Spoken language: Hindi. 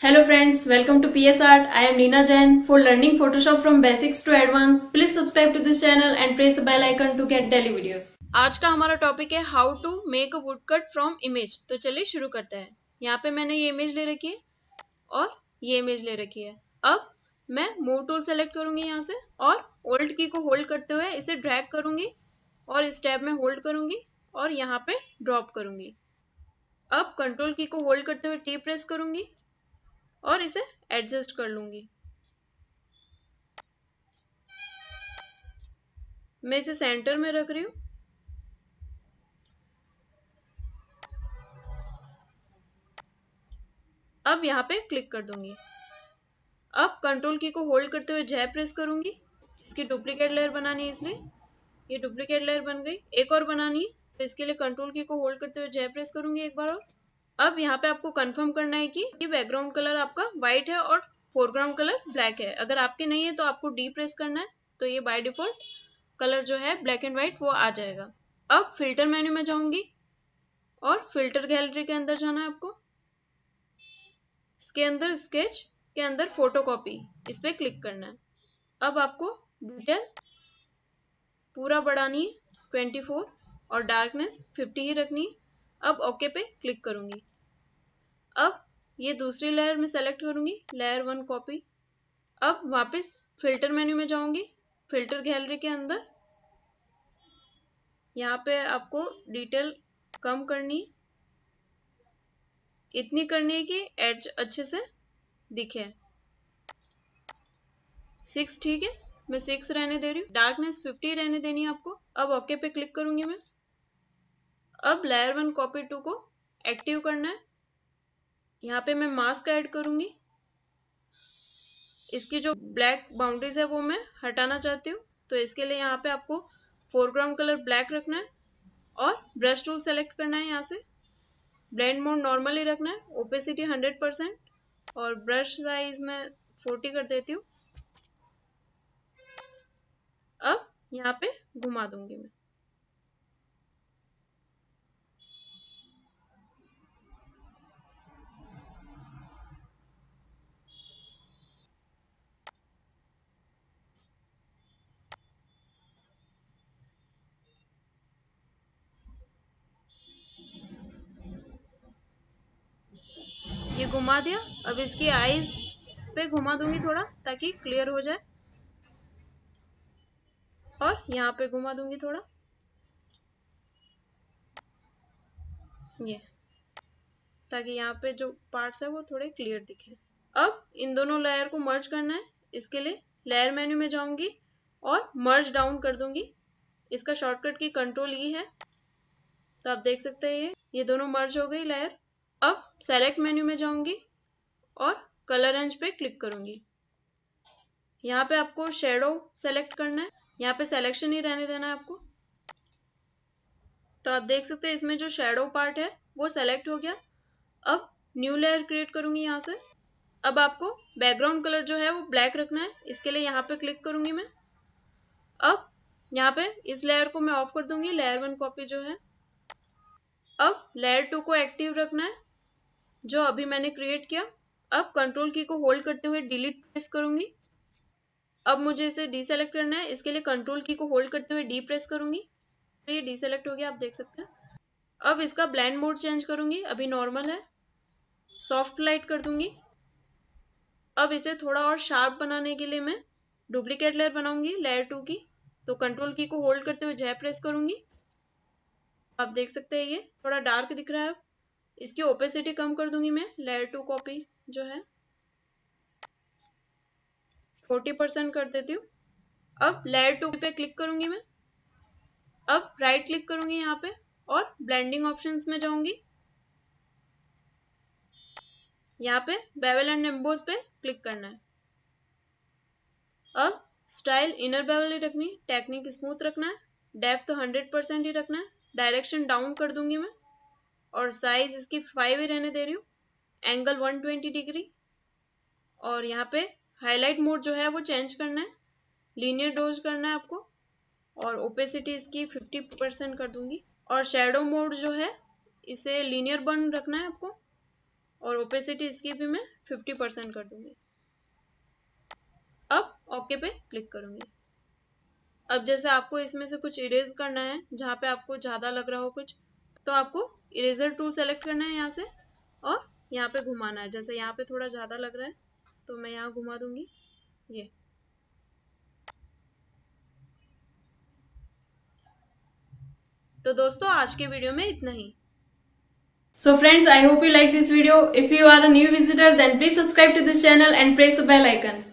Hello friends, welcome to PsArt. I am Leena Jain. For learning Photoshop from basics to advanced, please subscribe to this channel and press the bell icon to get daily videos. आज का हमारा टॉपिक है how to make a woodcut from image. तो चलिए शुरू करते हैं। यहाँ पे मैंने ये इमेज ले रखी है और ये इमेज ले रखी है। अब मैं मूव टूल सेलेक्ट करूंगी यहाँ से और ओल्ड की को होल्ड करते हुए इसे ड्रैग करूंगी और इस टैब में होल्ड करूंगी और यहाँ पे ड्रॉप करूंगी। अब कंट्रोल की को होल्ड करते हुए टी प्रेस करूंगी और इसे एडजस्ट कर लूंगी। मैं इसे सेंटर में रख रही हूं। अब यहाँ पे क्लिक कर दूंगी। अब कंट्रोल की को होल्ड करते हुए जय प्रेस करूंगी। इसकी डुप्लीकेट लेयर बनानी है, इसलिए ये डुप्लीकेट लेयर बन गई। एक और बनानी है तो इसके लिए कंट्रोल की को होल्ड करते हुए जय प्रेस करूंगी एक बार और। अब यहाँ पे आपको कंफर्म करना है कि बैकग्राउंड कलर आपका व्हाइट है और फोरग्राउंड कलर ब्लैक है। अगर आपके नहीं है तो आपको डी प्रेस करना है, तो ये बाय डिफॉल्ट कलर जो है ब्लैक एंड व्हाइट वो आ जाएगा। अब फिल्टर मेन्यू में जाऊंगी और फिल्टर गैलरी के अंदर जाना है आपको। इसके अंदर स्केच के अंदर फोटो कॉपी, इस पे क्लिक करना है। अब आपको डिटेल पूरा बढ़ानी है 24 और डार्कनेस 50 ही रखनी है। अब ओके पे क्लिक करूंगी। अब ये दूसरी लेयर में सेलेक्ट करूंगी, लेयर 1 कॉपी। अब वापस फिल्टर मेन्यू में जाऊंगी, फिल्टर गैलरी के अंदर यहाँ पे आपको डिटेल कम करनी, इतनी करनी है कि एड्ज अच्छे से दिखे। 6 ठीक है, मैं 6 रहने दे रही हूँ। डार्कनेस 50 रहने देनी है आपको। अब ओके पे क्लिक करूंगी मैं। अब लेयर 1 कॉपी 2 को एक्टिव करना है। यहाँ पे मैं मास्क ऐड करूंगी। इसकी जो ब्लैक बाउंड्रीज है वो मैं हटाना चाहती हूँ, तो इसके लिए यहाँ पे आपको फोरग्राउंड कलर ब्लैक रखना है और ब्रश टूल सेलेक्ट करना है। यहाँ से ब्लेंड मोड नॉर्मल ही रखना है, ओपेसिटी 100% और ब्रश साइज में 40 कर देती हूँ। अब यहाँ पे घुमा दूंगी मैं। ये घुमा दिया। अब इसकी आईज पे घुमा दूंगी थोड़ा ताकि क्लियर हो जाए और यहाँ पे घुमा दूंगी थोड़ा, ये ताकि यहाँ पे जो पार्ट्स है वो थोड़े क्लियर दिखे। अब इन दोनों लेयर को मर्ज करना है। इसके लिए लेयर मेन्यू में जाऊंगी और मर्ज डाउन कर दूंगी। इसका शॉर्टकट की कंट्रोल ई है, तो आप देख सकते हैं ये दोनों मर्ज हो गई लेयर। अब सेलेक्ट मेन्यू में जाऊंगी और कलर रेंज पे क्लिक करूंगी। यहाँ पे आपको शेडो सेलेक्ट करना है। यहाँ पे सिलेक्शन ही रहने देना है आपको। तो आप देख सकते हैं इसमें जो शेडो पार्ट है वो सेलेक्ट हो गया। अब न्यू लेयर क्रिएट करूंगी यहाँ से। अब आपको बैकग्राउंड कलर जो है वो ब्लैक रखना है। इसके लिए यहाँ पे क्लिक करूंगी मैं। अब यहाँ पे इस लेयर को मैं ऑफ कर दूंगी, लेयर 1 कॉपी जो है। अब लेयर 2 को एक्टिव रखना है जो अभी मैंने क्रिएट किया। अब कंट्रोल की को होल्ड करते हुए डिलीट प्रेस करूंगी। अब मुझे इसे डीसेलेक्ट करना है। इसके लिए कंट्रोल की को होल्ड करते हुए डी प्रेस करूंगी, तो ये डीसेलेक्ट हो गया, आप देख सकते हैं। अब इसका ब्लेंड मोड चेंज करूंगी, अभी नॉर्मल है। सॉफ्ट लाइट कर दूंगी। अब इसे थोड़ा और शार्प बनाने के लिए मैं डुप्लीकेट लेयर बनाऊंगी लेयर 2 की, तो कंट्रोल की को होल्ड करते हुए जय प्रेस करूंगी। आप देख सकते हैं ये थोड़ा डार्क दिख रहा है। इसकी ओपेसिटी कम कर दूंगी मैं, लेयर 2 कॉपी जो है 40% कर देती हूँ। अब लेयर 2 पे क्लिक करूंगी मैं। अब राइट क्लिक करूंगी यहाँ पे और ब्लेंडिंग ऑप्शंस में जाऊंगी। यहाँ पे बेवल एंड एम्बोस पे क्लिक करना है। अब स्टाइल इनर बेवल ही रखनी, टेक्निक स्मूथ रखना है, डेप्थ 100% ही रखना है। डायरेक्शन डाउन कर दूंगी मैं और साइज इसकी 5 ही रहने दे रही हूँ। एंगल 120 डिग्री और यहाँ पे हाईलाइट मोड जो है वो चेंज करना है, लीनियर डोज करना है आपको और ओपेसिटी इसकी 50% कर दूंगी। और शेडो मोड जो है इसे लीनियर बन रखना है आपको और ओपेसिटी इसकी भी मैं 50% कर दूंगी। अब ओके पे क्लिक करूंगी। अब जैसे आपको इसमें से कुछ इरेज करना है, जहाँ पे आपको ज़्यादा लग रहा हो कुछ, तो आपको इरेजर टूल सेलेक्ट करना है यहाँ से और यहाँ पे घुमाना है। जैसे यहाँ पे थोड़ा ज़्यादा लग रहा है तो मैं यहाँ घुमा दूंगी। ये तो दोस्तों आज के वीडियो में इतना ही। So friends, I hope you like this video. If you are a new visitor, then please subscribe to this channel and press the bell icon.